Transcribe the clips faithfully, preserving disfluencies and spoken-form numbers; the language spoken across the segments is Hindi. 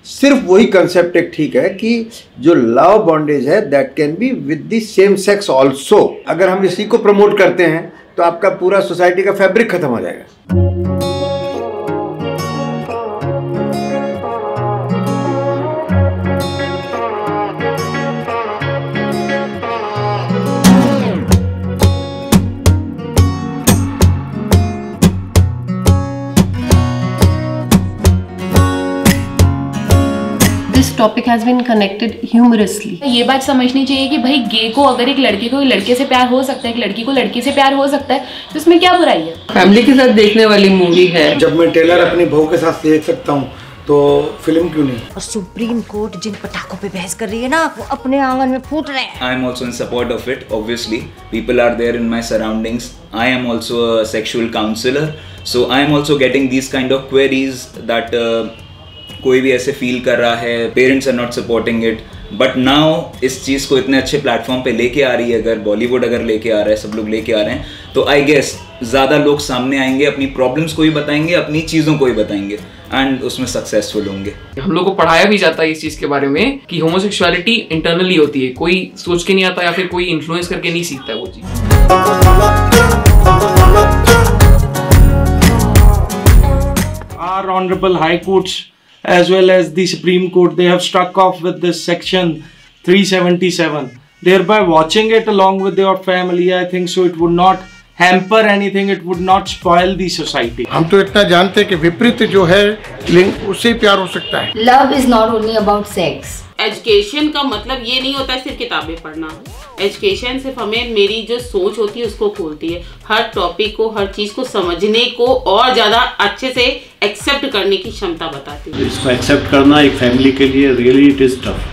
सिर्फ वही कंसेप्ट एक ठीक है कि जो लव बॉन्डेज है that can be with the same sex also. अगर हम इसी को प्रमोट करते हैं तो आपका पूरा सोसाइटी का फैब्रिक खत्म हो जाएगा। Topic has been connected humorously. ये बात समझनी चाहिए कि भाई गे को अगर एक लड़के को लड़के से प्यार हो सकता है, एक लड़की को लड़की से प्यार हो सकता है, तो इसमें क्या बुराई है? फैमिली के साथ देखने वाली मूवी है। जब मैं टेलर अपनी बहू के साथ देख सकता हूँ तो फिल्म क्यों नहीं? और सुप्रीम कोर्ट जिन पटाखों पे बहस कर रही है ना, वो अपने आंगन में फूट रहे हैं। I am also in support of it. Obviously, people are there in my surroundings. I am also a sexual counselor, so I am also getting these kind of queries that uh, कोई भी ऐसे फील कर रहा है, parents are not supporting it, but now इस चीज़ को इतने अच्छे प्लेटफॉर्म पे लेके आ रही है, अगर बॉलीवुड अगर लेके आ रहा है, सब लोग लेके आ रहे हैं, तो आई गेस ज़्यादा लोग सामने आएंगे, अपनी प्रॉब्लम्स को भी बताएंगे, अपनी चीज़ों को भी बताएंगे एंड उसमें सक्सेसफुल होंगे। हम लोग को पढ़ाया भी जाता है इस चीज़ के बारे में कि होमोसेक्सुअलिटी इंटरनली होती है, कोई सोच के नहीं आता या फिर कोई इन्फ्लुएंस करके नहीं सीखता है वो चीज़। Our honorable high courts as well as the Supreme Court, they have struck off with this section three seventy-seven. Thereby watching it along with your family, I think so it would not hamper anything, it would not spoil the society. हम तो इतना जानते हैं कि विपरीत जो है लिंग उससे प्यार हो सकता है। Love is not only about sex. Education का मतलब ये नहीं होता है सिर्फ किताबें पढ़ना। एजुकेशन सिर्फ हमें मेरी जो सोच होती है उसको खोलती है, हर टॉपिक को, हर चीज़ को समझने को और ज़्यादा अच्छे से एक्सेप्ट करने की क्षमता बताती है। इसको एक्सेप्ट करना एक फैमिली के लिए रियली इट इज टफ।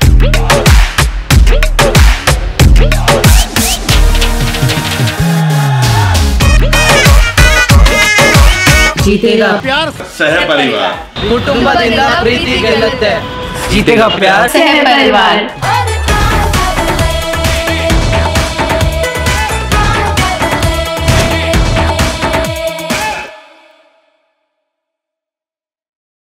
जीतेगा प्यार, सह परिवार, कुटुंब प्रीति जीतेगा प्यार, सह परिवार।